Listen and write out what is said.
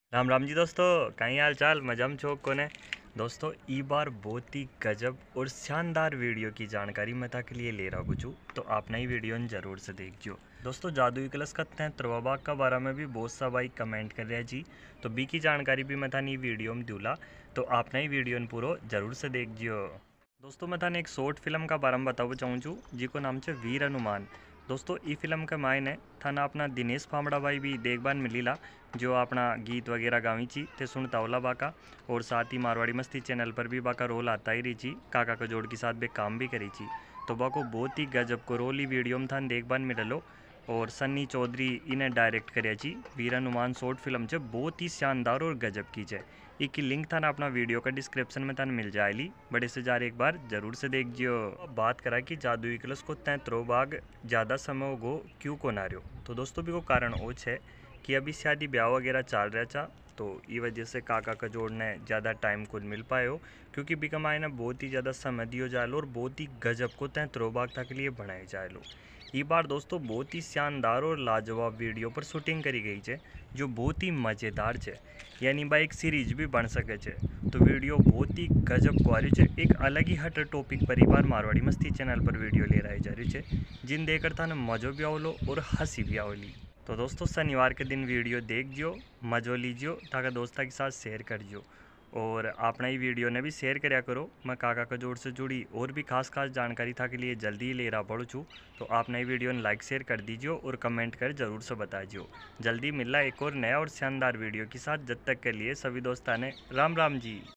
राम राम जी दोस्तों। कहीं हाल चाल मजम छोक कोने। दोस्तों ई बार बहुत ही गजब और शानदार वीडियो की जानकारी मैं के लिए ले रहा हूँ, तो आप नई वीडियो न जरूर से देखियो। दोस्तों जादुई कलश का 73वां भाग का बारे में भी बहुत सा भाई कमेंट कर रहे हैं जी, तो बी की जानकारी भी मैं नई वीडियो में दूला, तो आप नई वीडियो पूरा जरूर से देखियो। दोस्तों मैं थाने एक शॉर्ट फिल्म का बारे में बताना चाहूँ छूँ जिको नाम है वीर हनुमान। दोस्तों ई फिल्म के मायने थाना अपना दिनेश फामड़ा भाई भी देखभाल मिलीला, जो अपना गीत वगैरह गावी ची थे सुनता ओला बाका, और साथ ही मारवाड़ी मस्ती चैनल पर भी बाका रोल आता ही रही ची, काका कजोड़ के साथ भी काम भी करी ची। तो बाको बहुत ही गजब को रोल ही वीडियो में थान देखभाल मिललो, और सन्नी चौधरी इन्हें डायरेक्ट करे जी वीर हनुमान शॉर्ट फिल्म च बहुत ही शानदार और गजब की चे। एक लिंक था ना अपना वीडियो का डिस्क्रिप्शन में थान मिल जाएगी, बड़े से जार एक बार जरूर से देख जियो। अब बात करा कि जादुई कलश को तय त्रोबाग ज़्यादा समय गो क्यों को ना रहो, तो दोस्तों भी को कारण वो है कि अभी शादी ब्याह वगैरह चल रहा था, तो ई वजह से काका का जोड़ने ज़्यादा टाइम खुद मिल पाए हो, क्योंकि बिकमाए ना बहुत ही ज़्यादा समय दियो जाए लो और बहुत ही गजब को तय त्रोबाग तक लिए बनाए जाए लो। ये बार दोस्तों बहुत ही शानदार और लाजवाब वीडियो पर शूटिंग करी गई है, जो बहुत ही मज़ेदार है, यानी भाई एक सीरीज भी बन सके छे। तो वीडियो बहुत ही गजब क्वालिटी है, एक अलग ही हट टॉपिक पर बार मारवाड़ी मस्ती चैनल पर वीडियो ले रही जा रही है, जिन देखकर था मज़ो भी आवलो और हंसी भी आवली। तो दोस्तों शनिवार के दिन वीडियो देख जियो, मज़ो लीजियो, ताकि दोस्तों के साथ शेयर कर जियो, और आपने ही वीडियो ने भी शेयर कराया करो। मैं काका कजोड़ से जुड़ी और भी खास जानकारी था के लिए जल्दी ही ले रहा पड़ू छूँ, तो आप नई वीडियो ने लाइक शेयर कर दीजिए और कमेंट कर ज़रूर से बता जियो। जल्दी मिल रहा एक और नया और शानदार वीडियो के साथ, जब तक के लिए सभी दोस्ताने राम राम जी।